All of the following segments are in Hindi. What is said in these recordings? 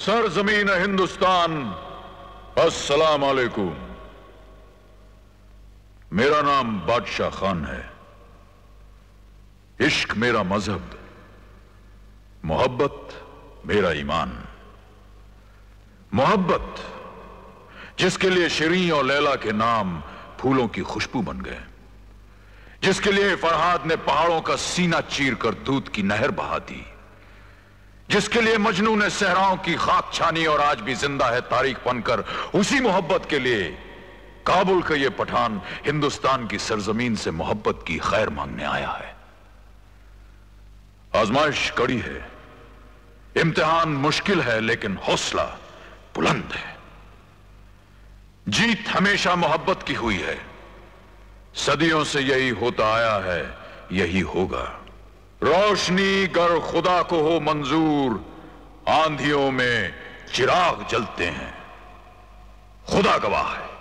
सरजमीन हिंदुस्तान, अस्सलाम वालेकुम। मेरा नाम बादशाह खान है। इश्क मेरा मजहब, मोहब्बत मेरा ईमान। मोहब्बत जिसके लिए शिरीं और लैला के नाम फूलों की खुशबू बन गए, जिसके लिए फरहाद ने पहाड़ों का सीना चीर कर दूध की नहर बहा दी, जिसके लिए मजनू ने सहराओं की खाक छानी और आज भी जिंदा है तारीख बनकर, उसी मोहब्बत के लिए काबुल का ये पठान हिंदुस्तान की सरजमीन से मोहब्बत की खैर मांगने आया है। आजमाइश कड़ी है, इम्तिहान मुश्किल है, लेकिन हौसला बुलंद है। जीत हमेशा मोहब्बत की हुई है, सदियों से यही होता आया है, यही होगा। रोशनी गर खुदा को हो मंजूर, आंधियों में चिराग जलते हैं, खुदा गवाह है।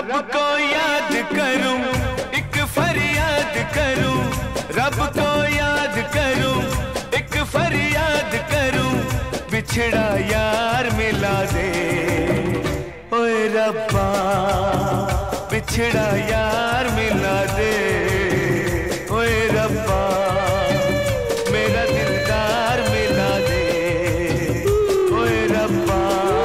रब को याद करूं, एक फरियाद करूं, रब को याद करूं, एक फरियाद करूं, बिछड़ा यार मिला दे। ओए रब्बा बिछड़ा यार मिला दे। ओए रब्बा मेरा दिलदार मिला दे। ओए रब्बा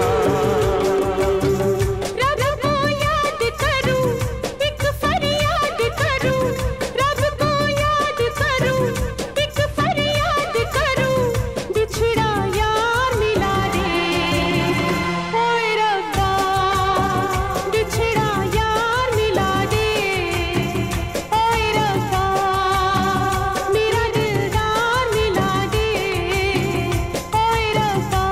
रब को याद करूं, एक फरियाद करूं, रब को याद करूं, एक फरियाद करूं, बिछड़ा यार मिला दे। ओए रब्बा बिछड़ा यार मिला दे। ओए रब्बा मेरा दिलदार मिला दे। ओए रब्बा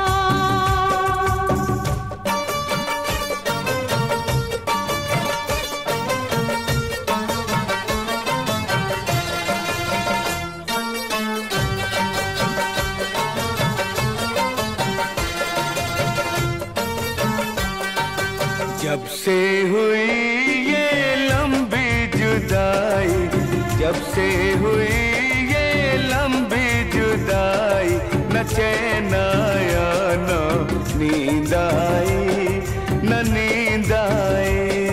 जब से हुई ये लंबी जुदाई, जब से हुई ये लंबी जुदाई, न चैन आया न नींद आई, न नींद आई।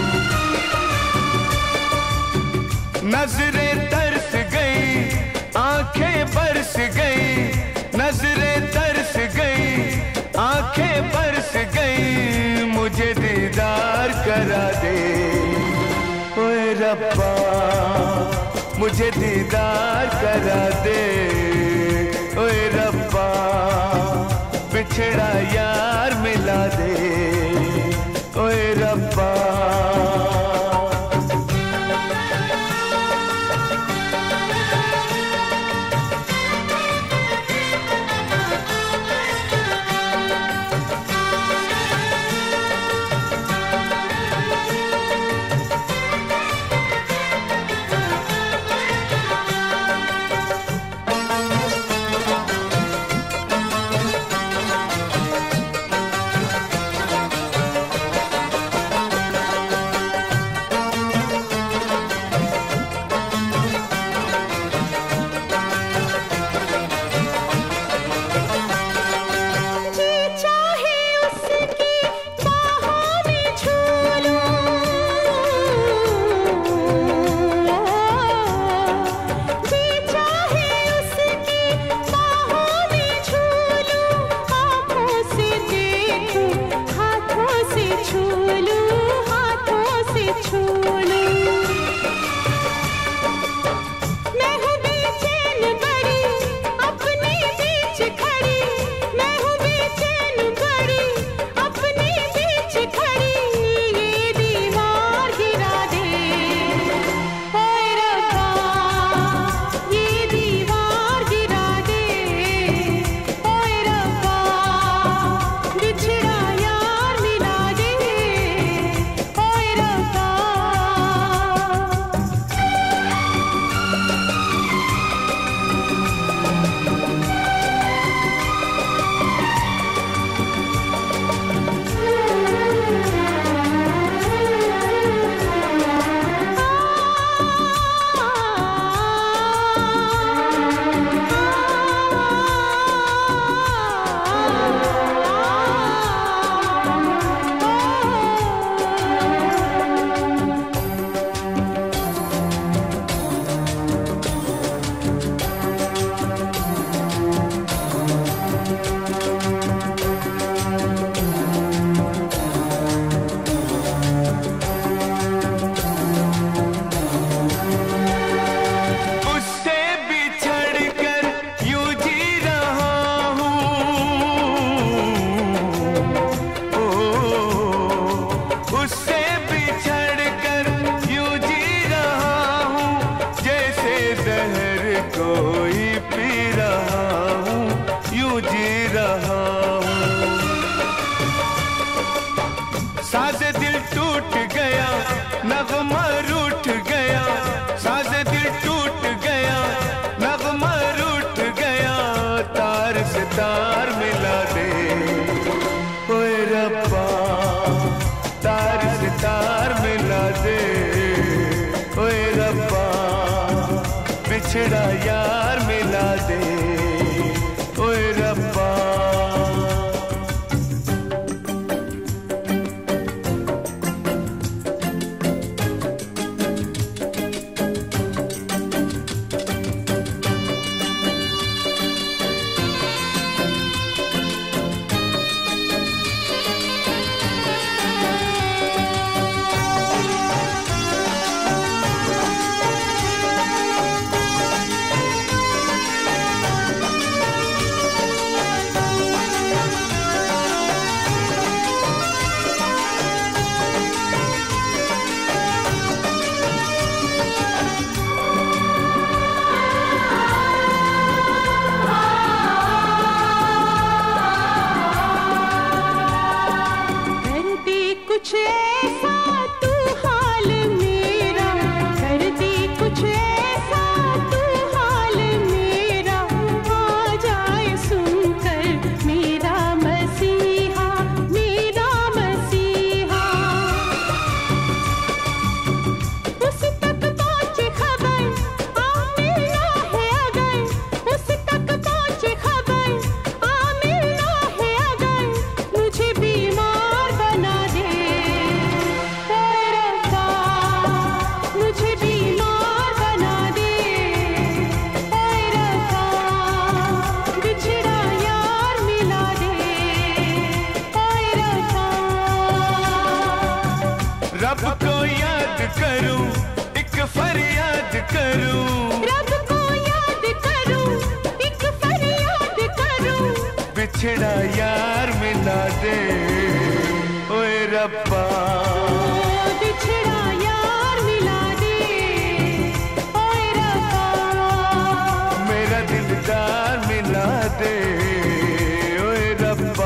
नजरें तरस गई, आंखें बरस गई, नजरें तरस गई, आंखें बरस गई, मुझे दीदार करा दे। ओए रब्बा मुझे दीदार करा दे। ओए रब्बा बिछड़ा यार मिला दे। ओए रब्बा जी चाहे उसकी बाहों में झूलूं, जी चाहे उसकी बाहों में झूलूं, आँखों से देखूं, हाथों से छू लूं, हाथों से छू लूं। मैं हूँ बेचैन बड़ी अपने बीच खड़ी, मैं हूँ बेचैन बड़ी अपने बीच खड़ी, ये दीवार गिरा दे। ओए रब्बा ये दीवार गिरा दे। ओए रब्बा बिछड़ा यार मिला दे। ओए रब्बा उससे बिछड़ कर यूं जी रहा हूँ। ओ, उससे बिछड़ कर यूं जी रहा हूँ, जैसे जहर कोई पी रहा हूँ, यूं जी रहा हूँ। साज़े दिल टूट गया, नगमा रूठ गया, साज़े दिल टूट गया, नगमा रूठ गया, तार से तार मिला दे। ओए रब्बा तार से तार बिछड़ा यार मिला दे ओए रब्बा। कुछ ऐसा तू हाल मेरा, कर दे कुछ ऐसा तू हाल मेरा, आ जाए सुनकर मेरा मसीहा, मेरा मसीहा। उस तक पहुंचे खबर आ मिलना है अगर, उस तक पहुंचे खबर आ मिलना है अगर, मुझे बीमार बना दे मुझे बीमार बना दे बिछड़ा यार मिला दे रब को याद करूं एक फरियाद करूं, रब को याद करूं एक फरियाद करूं, बिछड़ा यार मिला दे ओए रब्बा। बिछड़ा यार मिला दे ओए रब्बा, मेरा दिलदार मिला दे ओए रब्बा।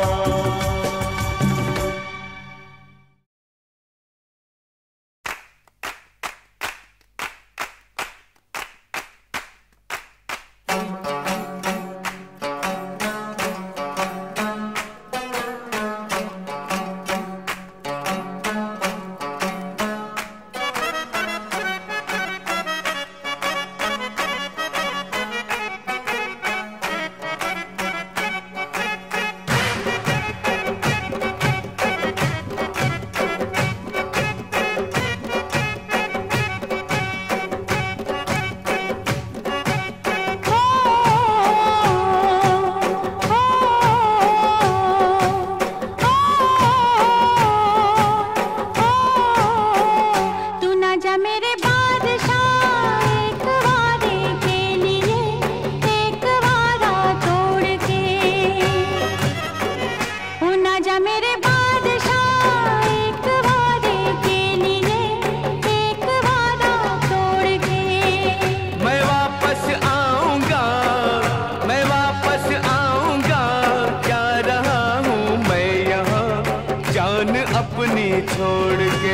छोड़ के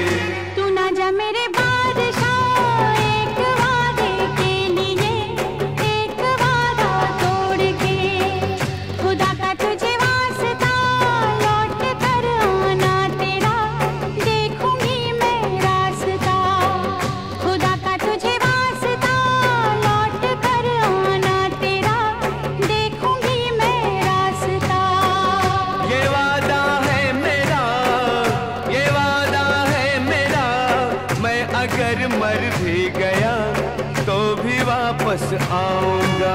तू ना जा मेरे बादशाह, एक वादे के लिए एक वादा तोड़ के, खुदा का तुझे वास्ता लौट कर आना तेरा, देखूंगी मैं रास्ता, खुदा का तुझे वास्ता लौट कर आना तेरा, देखूंगी मैं रास्ता। ये वादा है मेरा, ये वादा है मेरा, मैं अगर मर भी गया तो भी वापस आऊंगा।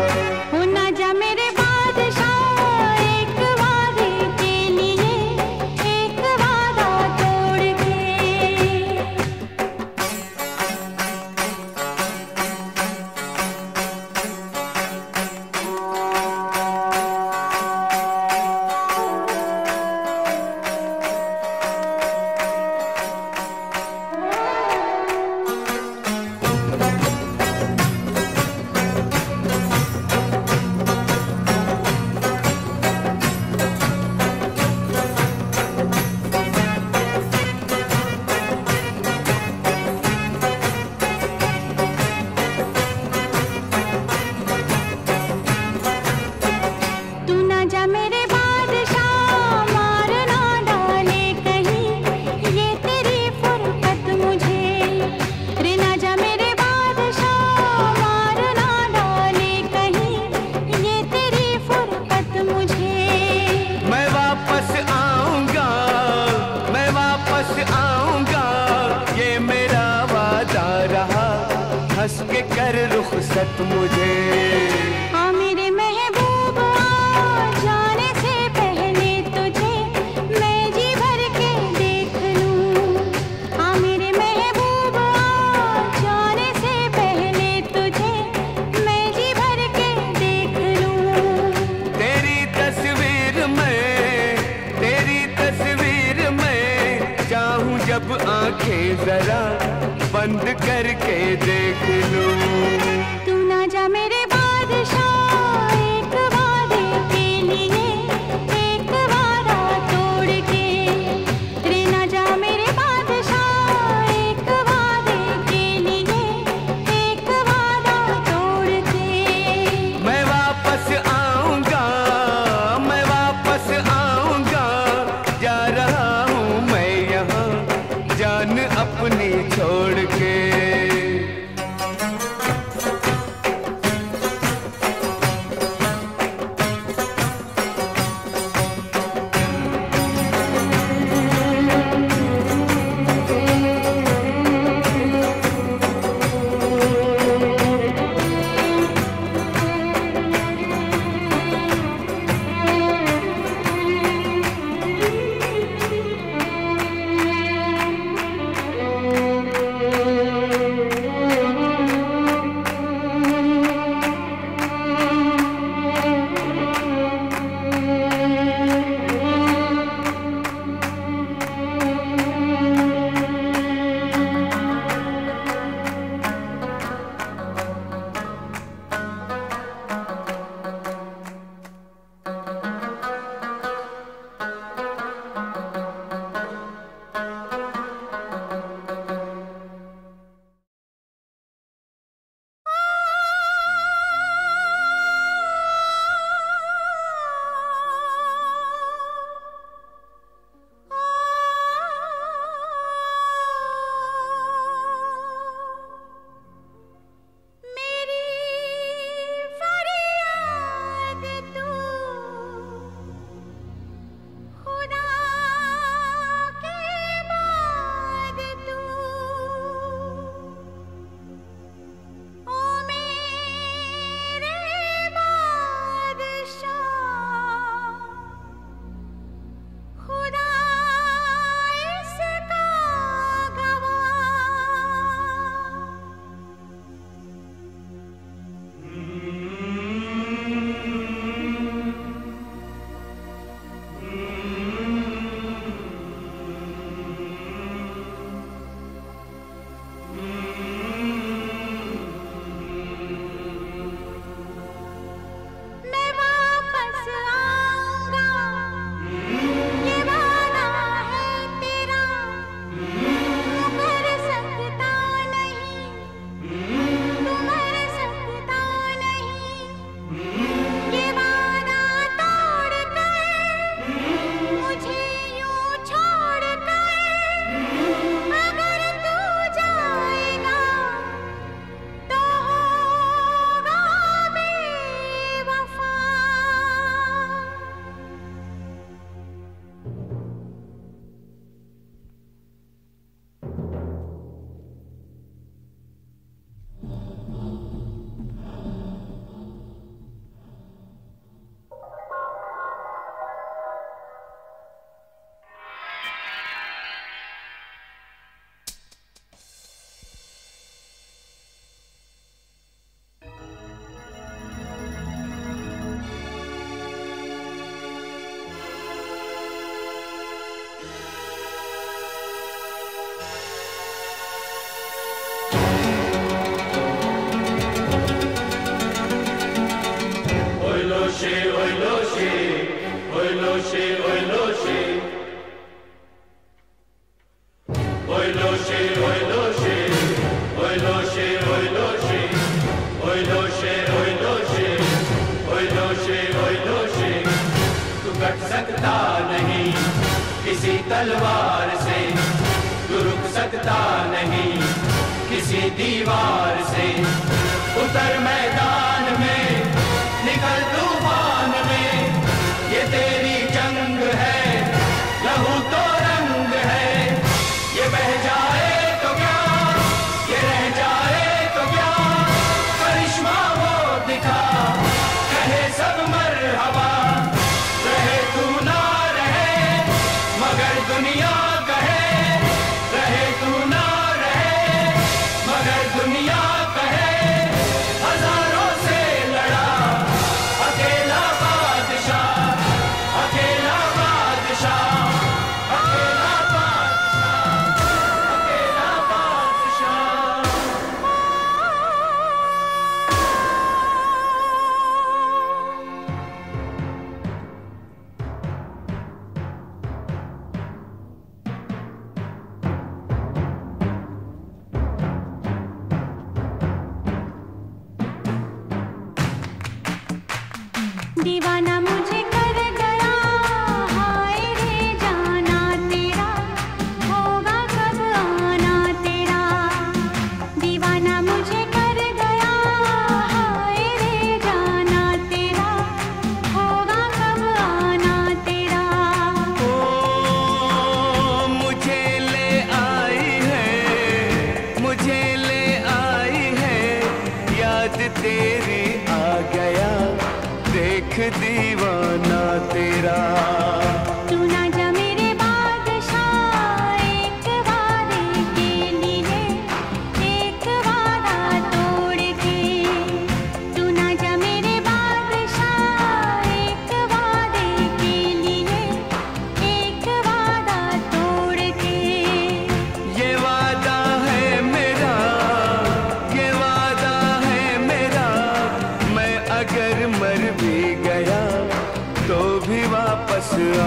ना जा मेरे बादशाह, एक वादे के लिए एक वादा तोड़ के। हंस के कर रुखसत मुझे। हाँ मेरे महबूब आ जाने से पहले तुझे मैं जी भर के देख लूं। हाँ मेरे महबूब आ जाने से पहले तुझे मैं जी भर के देख लूं। तेरी तस्वीर में चाहूं जब आंखें जरा बंद करके देख लूं। तू ना जा मेरे बादशाह एक वादे के लिए एक वादा तोड़ के। रे ना जा मेरे बादशाह एक वादे के लिए एक वादा तोड़ के। मैं वापस आऊंगा जा रहा हूँ मैं यहाँ जान अपनी छोड़ के। किसी तलवार से तू रुक सकता नहीं, किसी दीवार से उतर मैदान में, निकल तूफान में, ये तेरी जंग है, लहू तो रंग है, ये बह जाए तो क्या, ये रह जाए तो क्या। दीवाना मुझे कर गया, हाय रे जाना तेरा, होगा कब आना तेरा। दीवाना मुझे कर गया, हाय रे जाना तेरा, होगा कब आना तेरा। ओ मुझे ले आई है, मुझे ले आई है, याद तेरी आ गया, देख दीवाना तेरा। तू ना जा मेरे बादशाह, एक वादे के लिए, एक वादा तोड़ के। तू ना जा मेरे बादशाह, एक वादे के लिए, एक वादा तोड़ के। ये वादा है मेरा, ये वादा है मेरा, मैं अगर मर भी गया तो भी वापस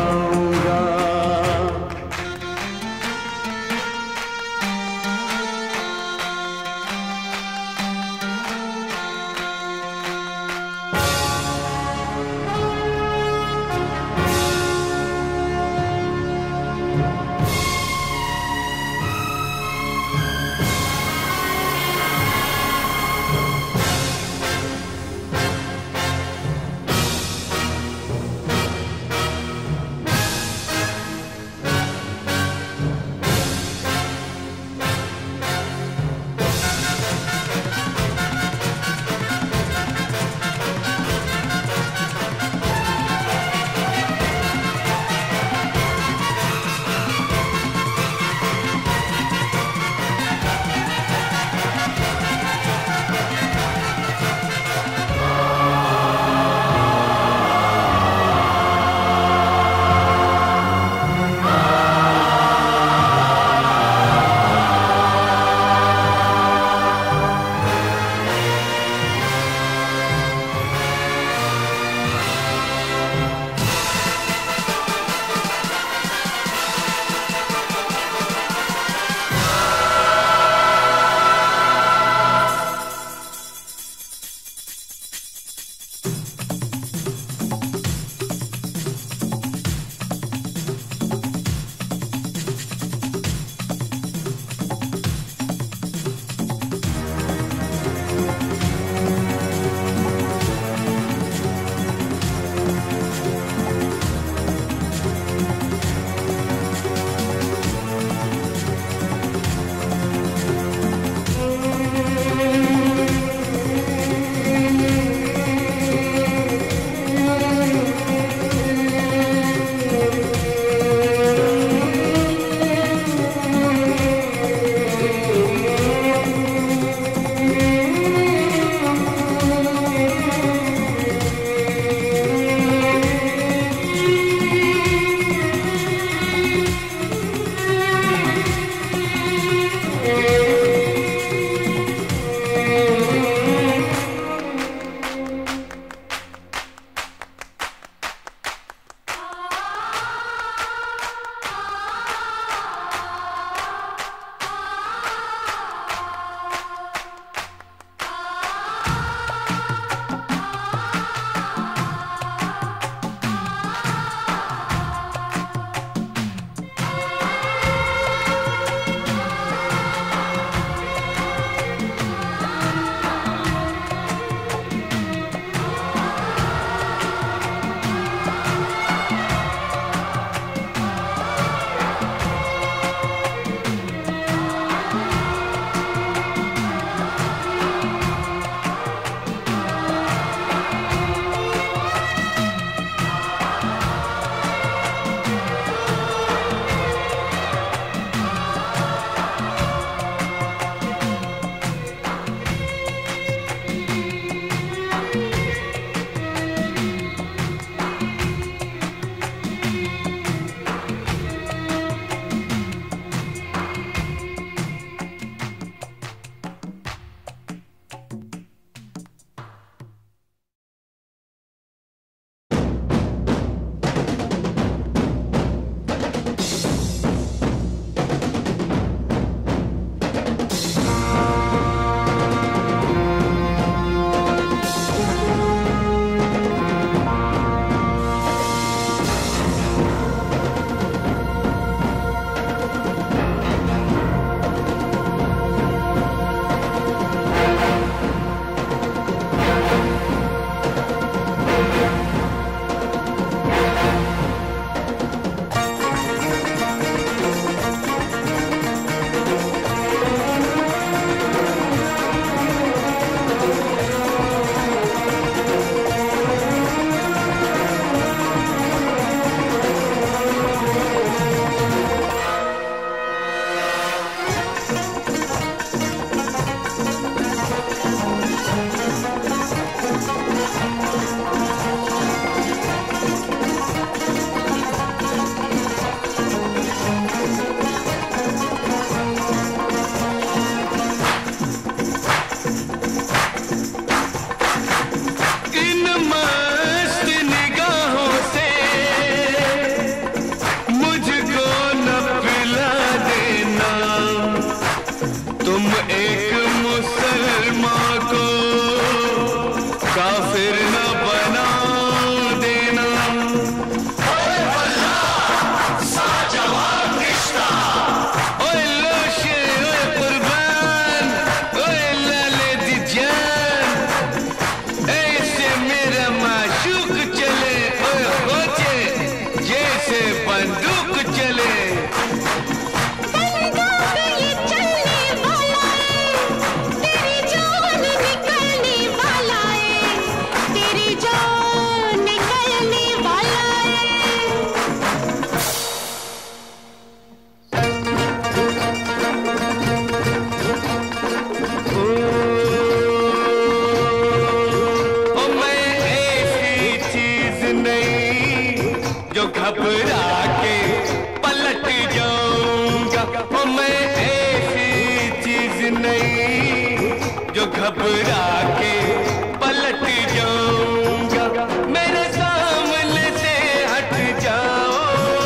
घबरा के पलट जाऊंगा। मेरे सामने से हट जाओ,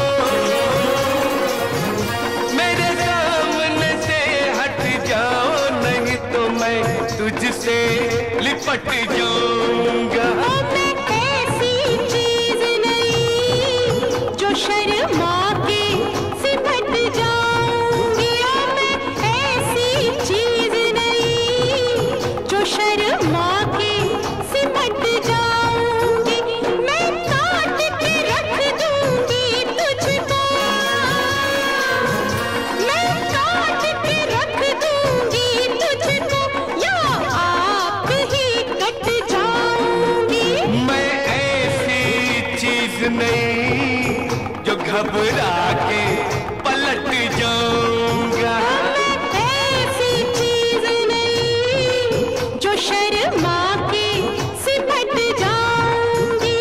मेरे सामने से हट जाओ, नहीं तो मैं तुझसे लिपट जाऊंगा। मैं ऐसी चीज नहीं जो शर्मा के सिमट जाऊंगी। मैं ऐसी चीज नहीं जो शर्मा के सिमट जाऊंगी। मैं काट के रख दूंगी तुझको, मैं काट के रख दूंगी तुझको, या आप ही कट जाऊंगी। मैं ऐसी चीज नहीं जो घबरा के पलट जाऊंगा। मैं ऐसी चीज नहीं जो शर्मा के सिमट जाऊंगी।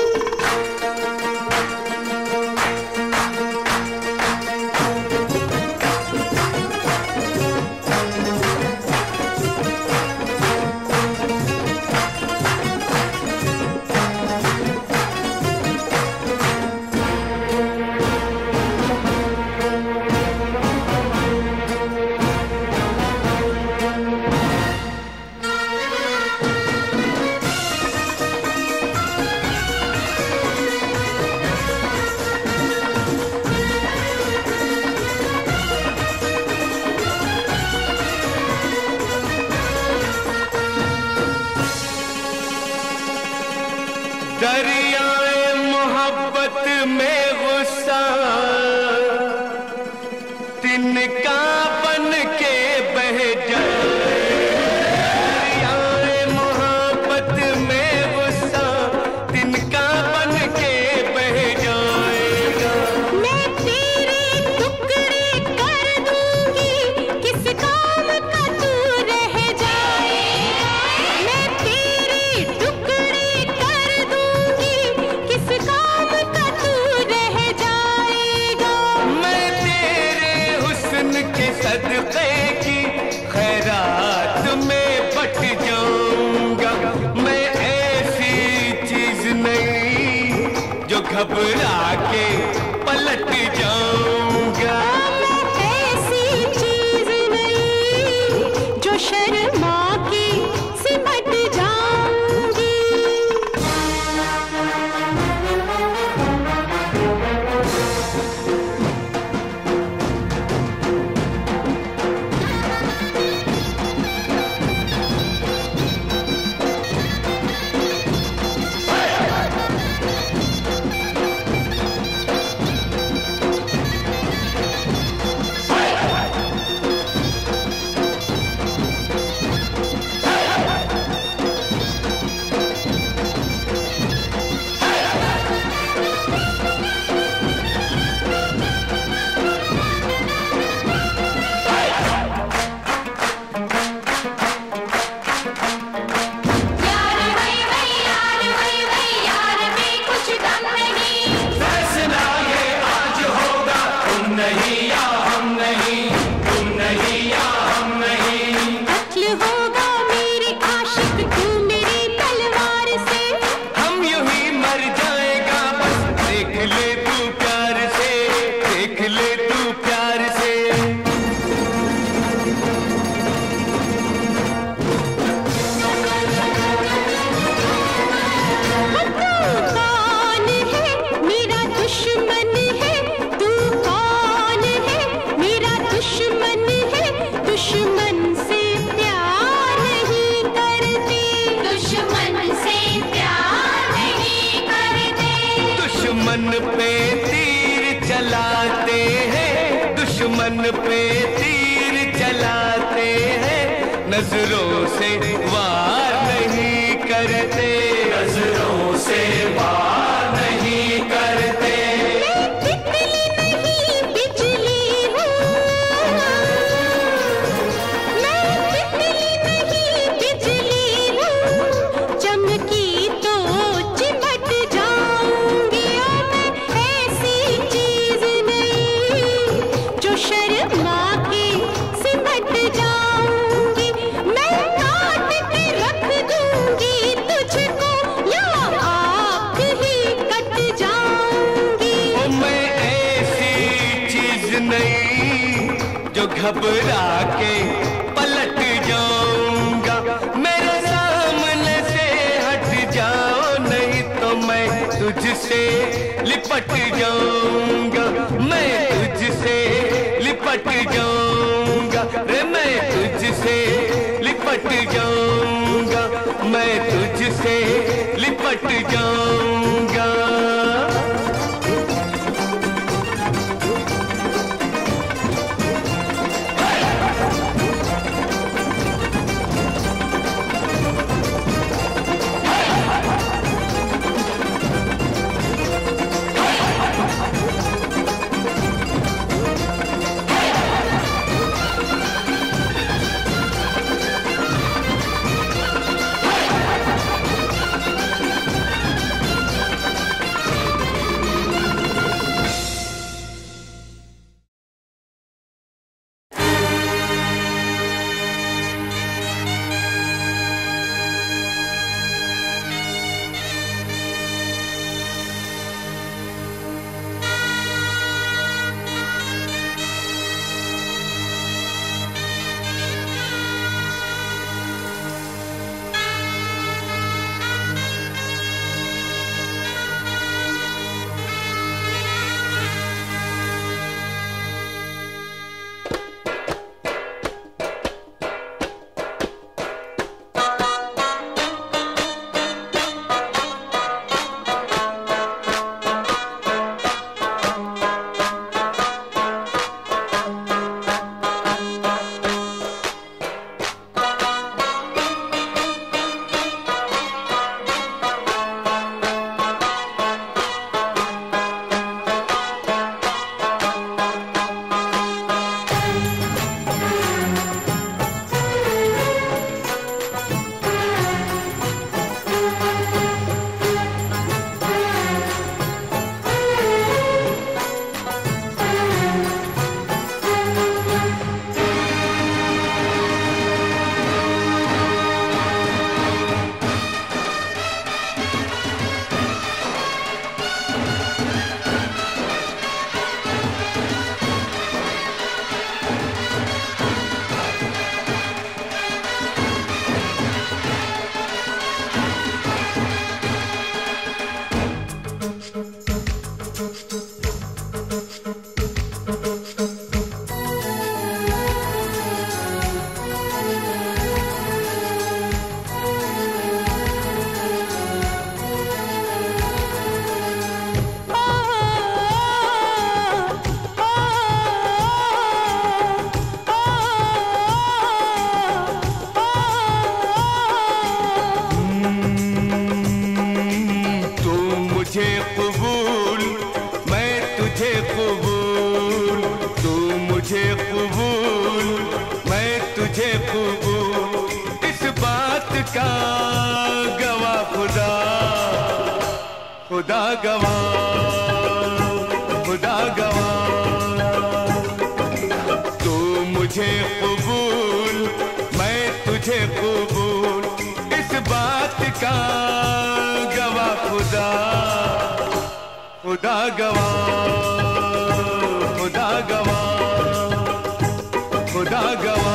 दरियाए मोहब्बत में गुस्सा तिनका बन के बह जाए। दरियाए मोहब्बत में गुस्सा तिनका बन के बह जाएगा। मैं तेरे टुकड़े कर दूंगी, किस काम का तू रह जाएगा। मैं तेरे टुकड़े कर दूंगी, किस काम का तू रह जाएगा। मैं तेरे हुस्न के सदक़े की खैरात में बट जाऊंगा। मैं ऐसी चीज नहीं जो घबरा के पलट जाऊंगा। मैं ऐसी चीज नहीं जो शर्मा के सिमट जाऊंगी। दुश्मन पे तीर चलाते हैं, नजरों से वार नहीं करते, नजरों से वार नहीं करते। तितली नहीं बिजली हूँ, मैं तितली नहीं बिजली हूँ, चमकी तो चिमट जाऊंगी। मैं ऐसी चीज नहीं जो शर्मा के सिमट जाऊंगी। मैं काट घबरा के पलट जाऊंगा, मेरे सामने से हट जाओ, नहीं तो मैं तुझसे लिपट जाऊंगा, मैं तुझसे लिपट जाऊंगा रे, मैं तुझसे लिपट जाऊंगा, मैं तुझसे लिपट जाऊंगा। खुदा गवाह, खुदा गवाह, तू मुझे कबूल, मैं तुझे कबूल, इस बात का गवाह खुदा, खुदा गवाह, खुदा गवाह, खुदा गवाह।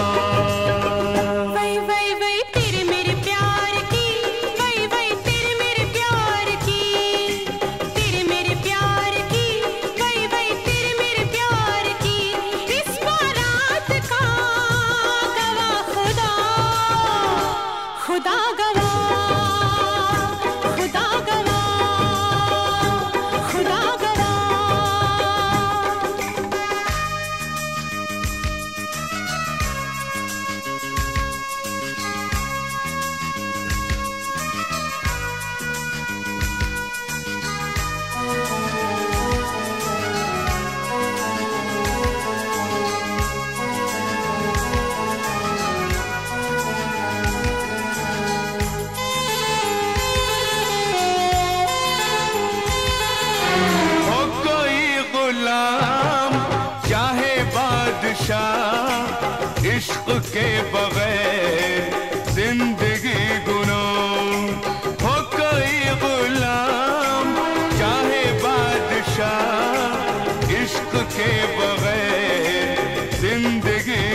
इश्क के बगैर जिंदगी गुनाह, हो कोई गुलाम चाहे बादशाह, इश्क के बगैर जिंदगी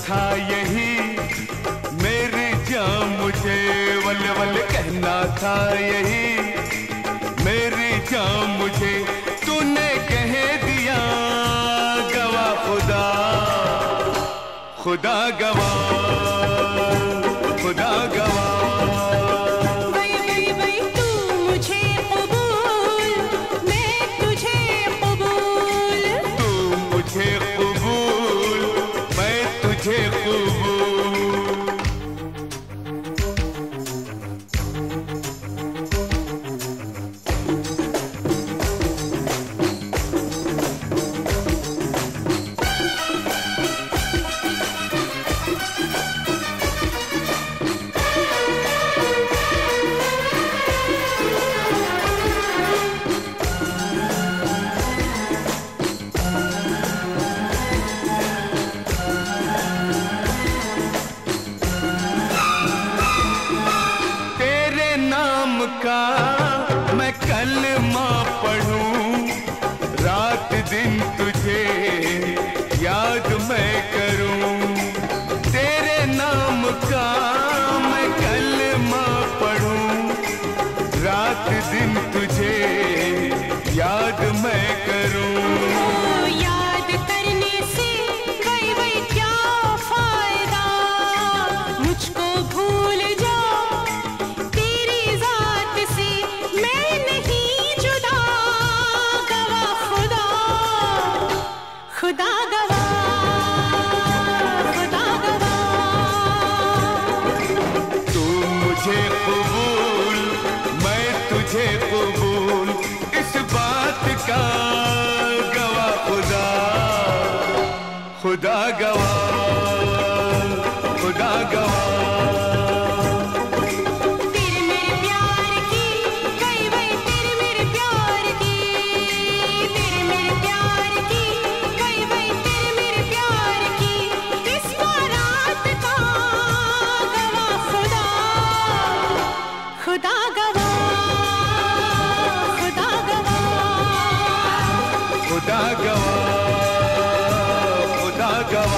था यही मेरी जान मुझे वल वल कहना था यही मेरी जान मुझे तूने कह दिया गवा खुदा खुदा गवा खुदा गवा मैं कलमा पढ़ूं रात दिन तुझे याद मैं करूं तेरे नाम का मैं कलमा पढ़ूं रात दिन तुझे याद मैं करूं याद करने से वही वही क्या फायदा मुझको भूल जा खुदा गवा खुदा गवा तू मुझे कबूल मैं तुझे कबूल इस बात का गवा खुदा खुदा गवा खुदा गवा खुदा गवा खुदा गवा खुदा गवा खुदा गवा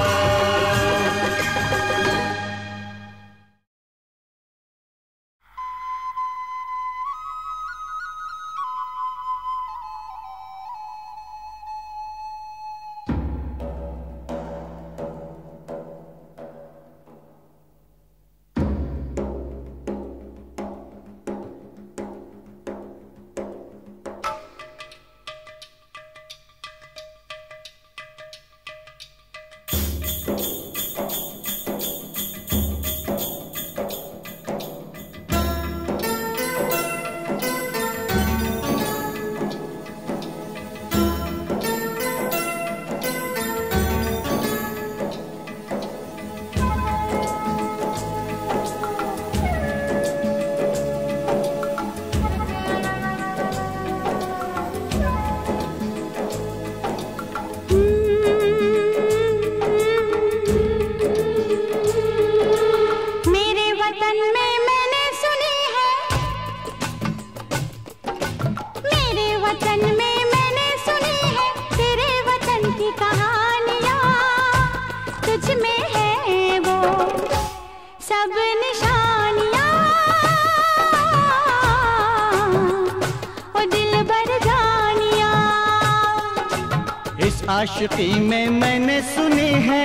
सब निशानियां ओ दिल भर जानियां इस आशिकी में मैंने सुनी है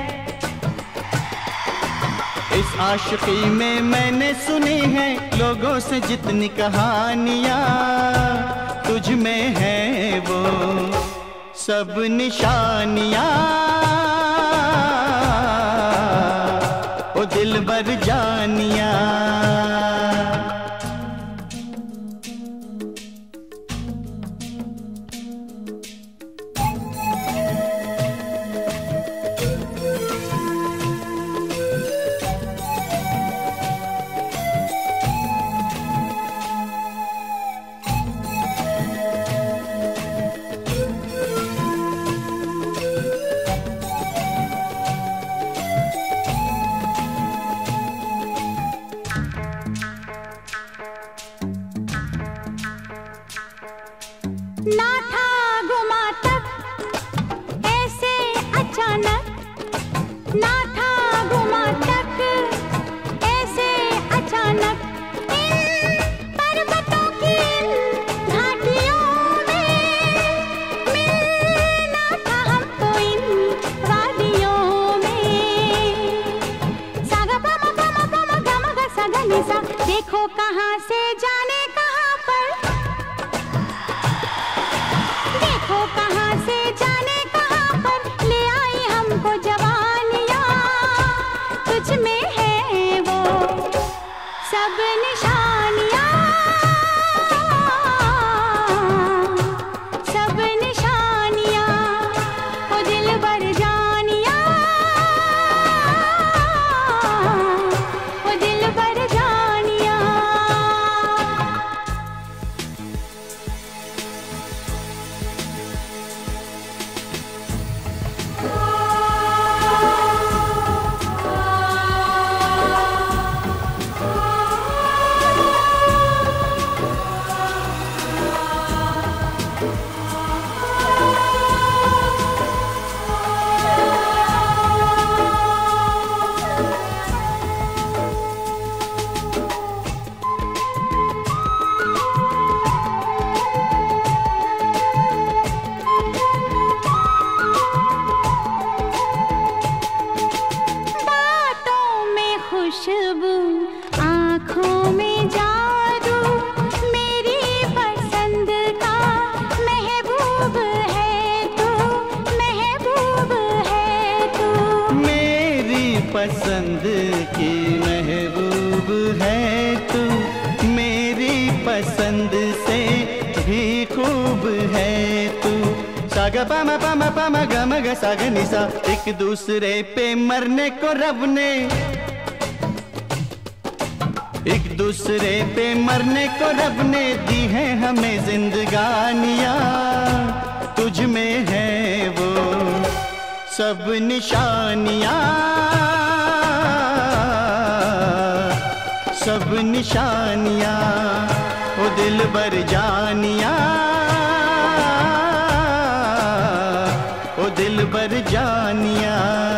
इस आशिकी में मैंने सुनी है लोगों से जितनी कहानियां तुझ में है वो सब निशानियां ओ दिल भर जानियां ना था गुमा तक ऐसे अचानक ना देखो कहाँ से जाने कहाँ पर, देखो कहाँ से जाने कहाँ पर ले आई हमको जवानियाँ। तुझ में है वो सब निशानियाँ, सब निशानियाँ, ओ दिलबर जानियाँ, ओ दिलबर जानियाँ। खुशबू आँखों में जादू, मेरी पसंद का महबूब है तू, महबूब है तू। मेरी पसंद की महबूब है तू, मेरी पसंद से भी खूब है तू। सागा पामा पामा पामा गम ग साग निसा, एक दूसरे पे मरने को रब ने, एक दूसरे पे मरने को रब ने दी है हमें जिंदगानियाँ। तुझ में है वो सब निशानियाँ, सब निशानियाँ, ओ दिलबर जानियाँ, ओ दिलबर जानियाँ।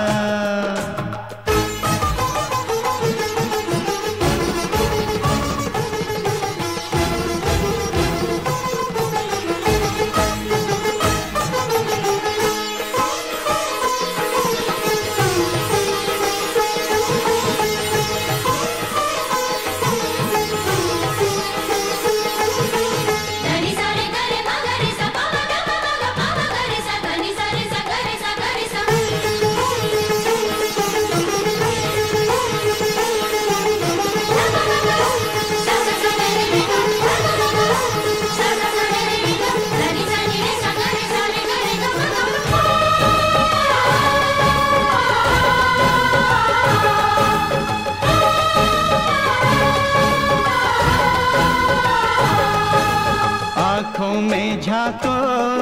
आँखों में झांको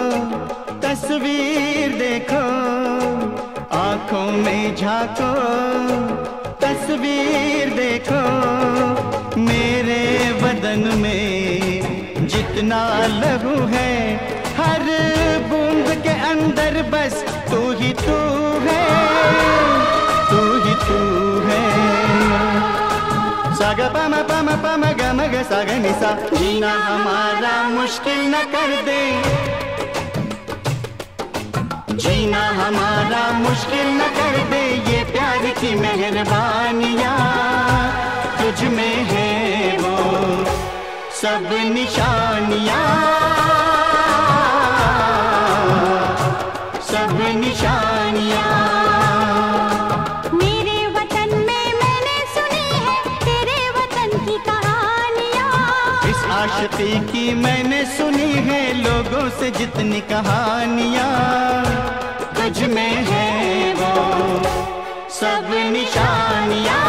तस्वीर देखो, आँखों में झांको तस्वीर देखो। मेरे बदन में जितना लहू है, हर बूंद के अंदर बस तू ही तू है, तू ही तू है। सागा पामा पामा पामा ग म ग सागा निसा, जीना हमारा मुश्किल न कर दे, जीना हमारा मुश्किल न कर दे। ये प्यार की मेहरबानियाँ, तुझ में है वो सब निशानियाँ, सब निशानियाँ। आशिकी की मैंने सुनी है लोगों से जितनी कहानियाँ, तुझ में है वो सब निशानियाँ,